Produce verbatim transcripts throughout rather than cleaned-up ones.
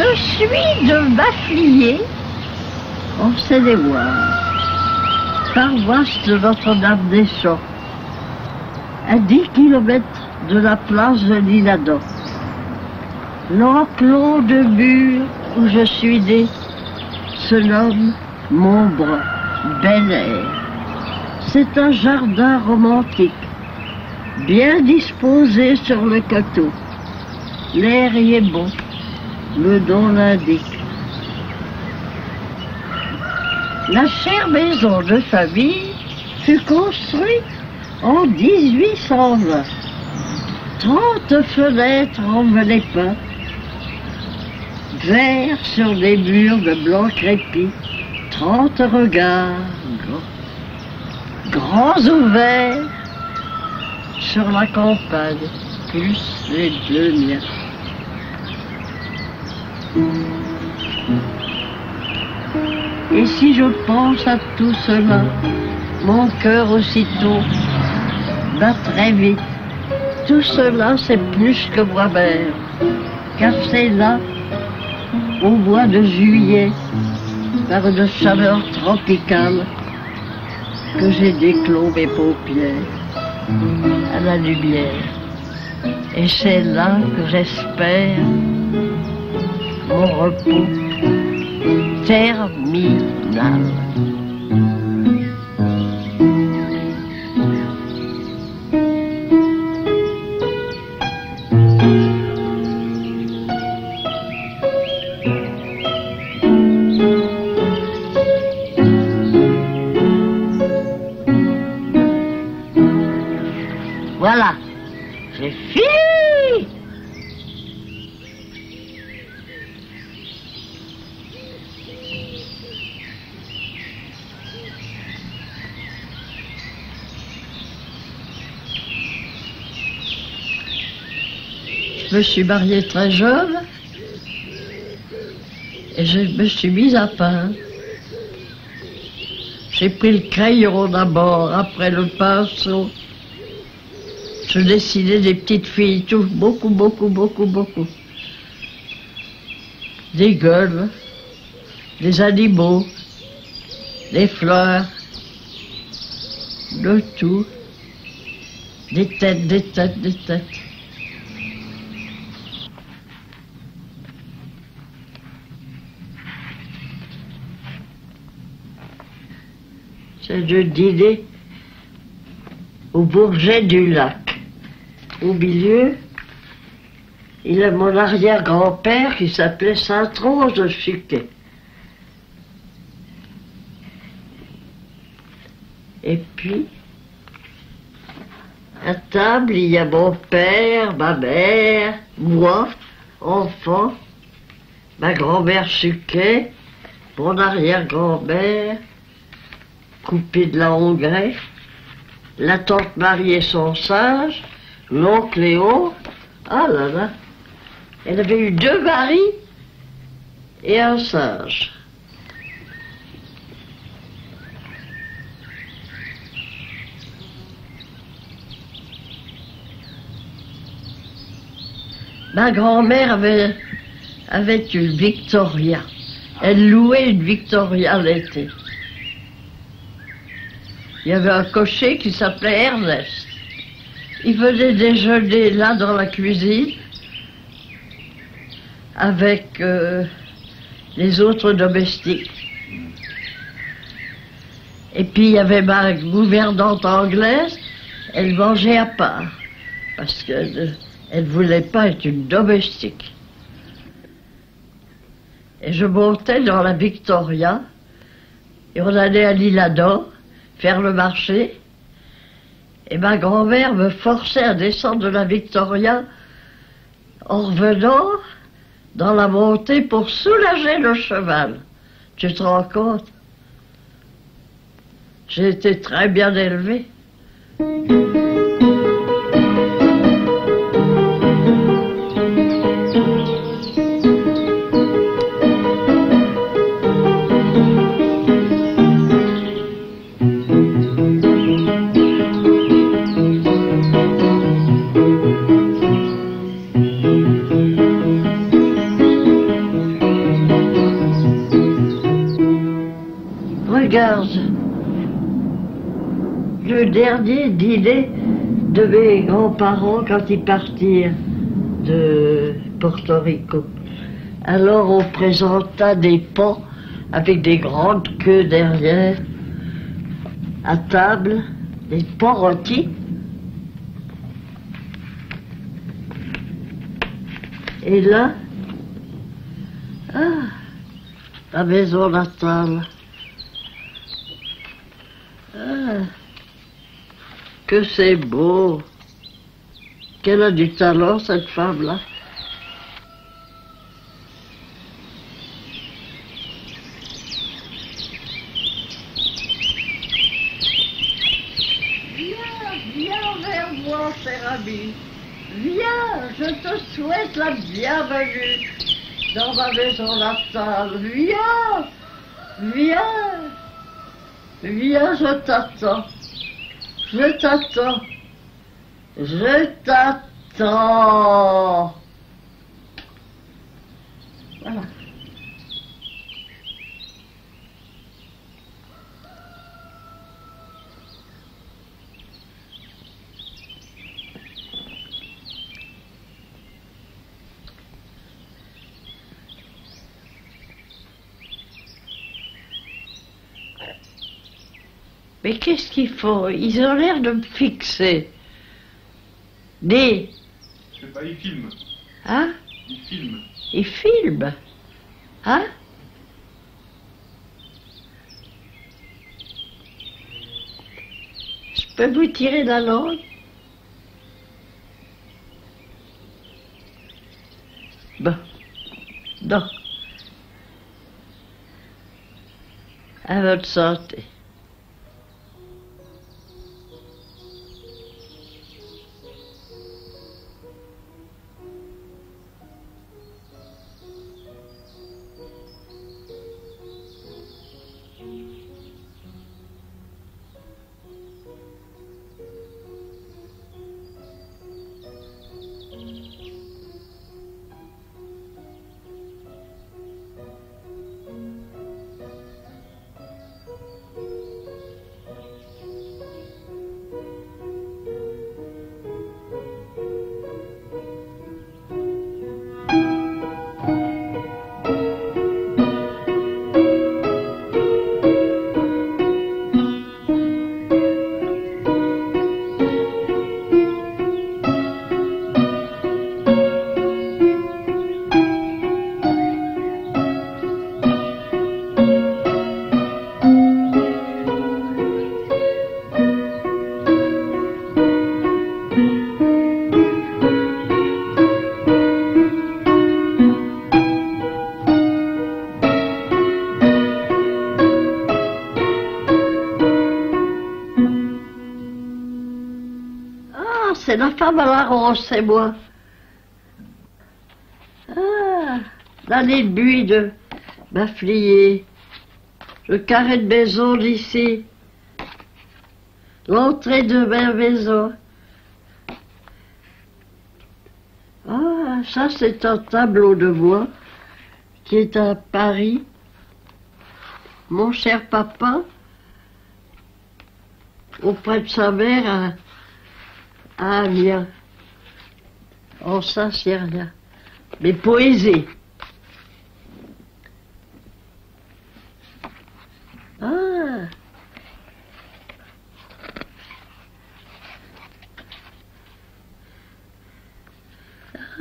Je suis de Bafflier, en Seine-et-Loire, paroisse de Notre-Dame-des-Champs, à dix kilomètres de la place de l'Isle-Adam. L'enclos de mur où je suis né se nomme Montbrun, Bel Air. C'est un jardin romantique, bien disposé sur le coteau. L'air y est bon, le nom l'indique. La chère maison de famille fut construite en dix-huit cent vingt. Trente fenêtres en velay peint, verts sur des murs de blanc crépi, trente regards grands ouverts sur la campagne, plus les deux miens. Et si je pense à tout cela, mon cœur aussitôt bat très vite. Tout cela, c'est plus que moi-même, car c'est là, au mois de juillet, par une chaleur tropicale, que j'ai déclos mes paupières à la lumière. Et c'est là que j'espère mon repos terminal. Voilà, j'ai fini. Je me suis mariée très jeune et je me suis mise à peindre. J'ai pris le crayon d'abord, après le pinceau. Je dessinais des petites filles, tout, beaucoup, beaucoup, beaucoup, beaucoup. Des gueules, des animaux, des fleurs, de tout. Des têtes, des têtes, des têtes. C'est de dîner au Bourget du Lac. Au milieu, il a mon arrière-grand-père qui s'appelait Sainte-Rose de Suquet. Et puis, à table, il y a mon père, ma mère, moi, enfant, ma grand-mère Suquet, mon arrière-grand-mère, coupée de la Hongrie, la tante Marie et son singe, l'oncle Léon. Ah là là, elle avait eu deux maris et un singe. Ma grand-mère avait, avait une Victoria. Elle louait une Victoria l'été. Il y avait un cocher qui s'appelait Ernest. Il venait déjeuner là dans la cuisine avec euh, les autres domestiques. Et puis il y avait ma gouvernante anglaise, elle mangeait à part parce qu'elle ne voulait pas être une domestique. Et je montais dans la Victoria et on allait à l'Isle-Adam faire le marché. Et ma grand-mère me forçait à descendre de la Victoria en revenant dans la montée pour soulager le cheval. Tu te rends compte? J'ai été très bien élevée. le dernier dîner de mes grands-parents quand ils partirent de Porto Rico. Alors on présenta des pans avec des grandes queues derrière, à table, des pans rôtis. Et là, ah, la maison natale. Ah, que c'est beau. Qu'elle a du talent, cette femme-là. Viens, viens vers moi, cher ami. Viens, je te souhaite la bienvenue dans ma maison natale. Viens, viens, viens, je t'attends. Je t'attends. Je t'attends. Voilà. Mais qu'est-ce qu'ils font? Ils ont l'air de me fixer. Des... Je sais pas, ils filment. Hein? Ils filment. Ils filment. Hein? Je peux vous tirer la langue? Bon. Non. À votre santé. C'est la femme à la rose, c'est moi. Ah, l'allée de buis de Baflier, le carré de maison d'ici, l'entrée de ma maison. Ah, ça c'est un tableau de moi qui est à Paris. Mon cher papa, auprès de sa mère, à Ah, Amiens. Oh, ça, c'est rien. Mais poésie. Ah. Ah.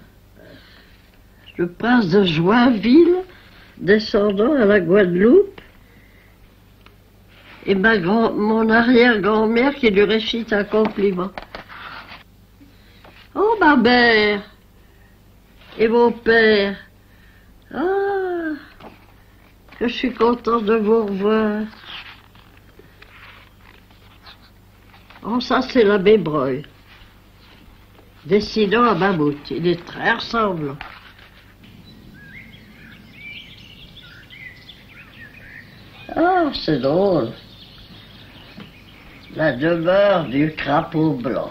Le prince de Joinville, descendant à la Guadeloupe, et ma grand, mon arrière-grand-mère qui lui récite un compliment. Oh, ma mère et mon père, ah, que je suis content de vous revoir. Oh, ça, c'est l'abbé Breuil, dessinant à mammouth. Il est très ressemblant. Ah, c'est drôle. La demeure du crapaud blanc.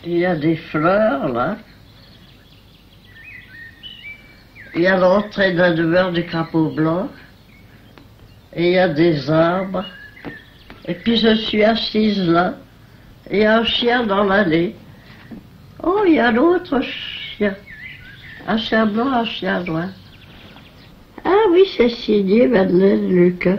Il y a des fleurs, là. Il y a l'entrée de la demeure du crapaud blanc. Et il y a des arbres. Et puis je suis assise là. Et il y a un chien dans l'allée. Oh, il y a l'autre chien. Un chien blanc, un chien noir. Ah oui, c'est signé Madeleine Lucas.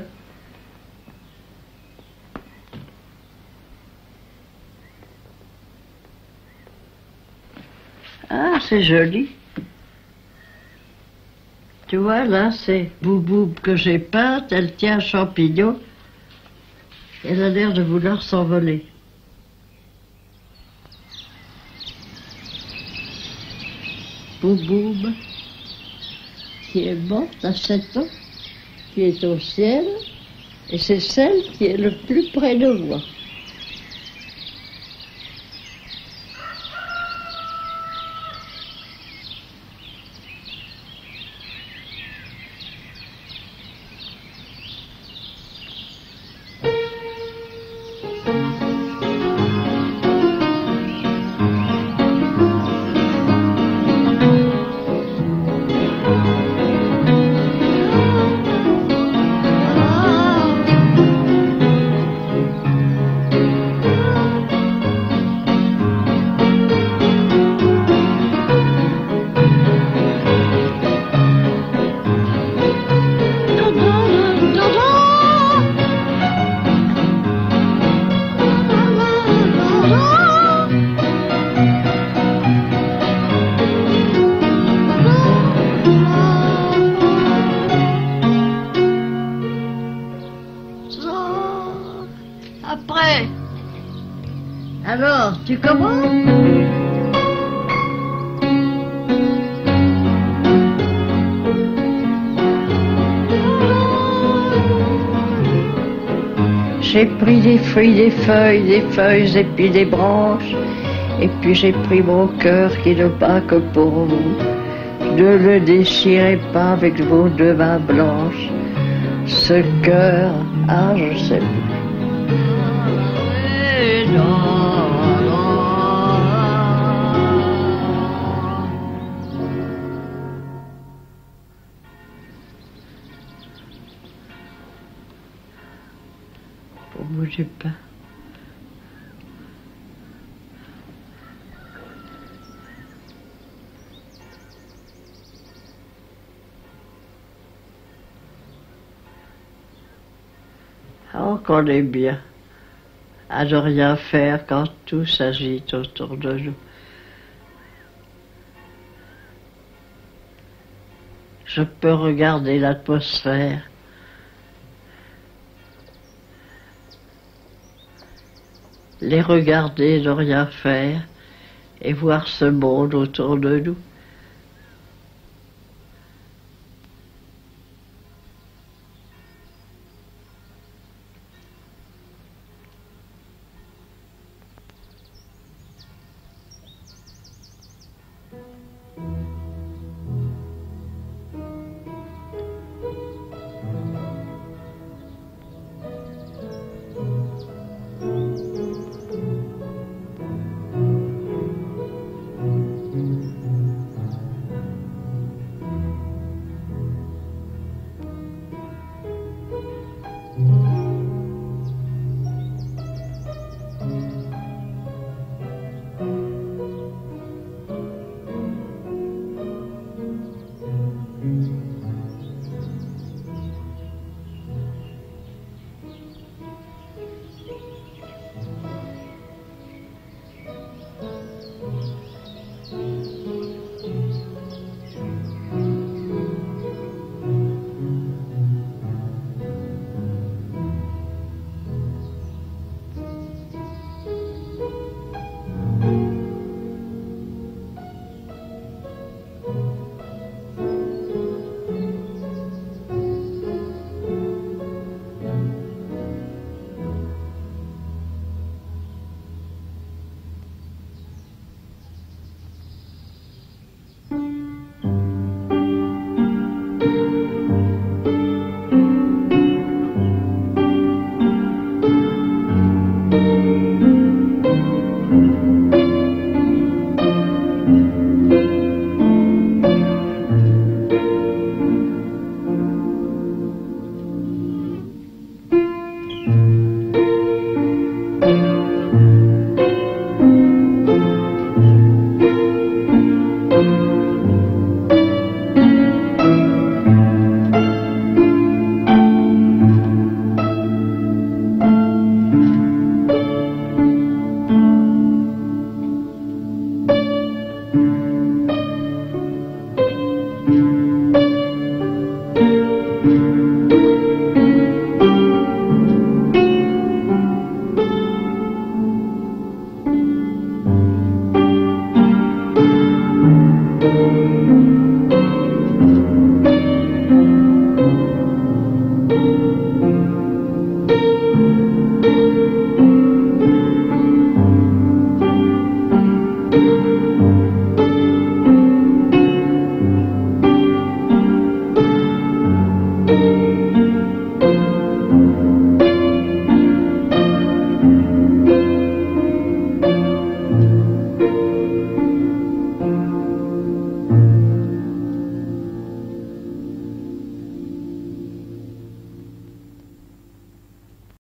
Ah, c'est joli. Tu vois, là, c'est Bouboub que j'ai peinte. Elle tient un champignon. Elle a l'air de vouloir s'envoler. Bouboub, qui est morte à sept ans, qui est au ciel, et c'est celle qui est le plus près de moi. Après. Alors, tu commences? J'ai pris des fruits, des feuilles, des feuilles et puis des branches. Et puis j'ai pris mon cœur qui ne bat que pour vous. Ne le déchirez pas avec vos deux mains blanches. Ce cœur, ah, je sais plus. Pour bouger pas. Oh, qu'on est bien à ne rien faire quand tout s'agite autour de nous. Je peux regarder l'atmosphère. Les regarder, ne rien faire, et voir ce monde autour de nous.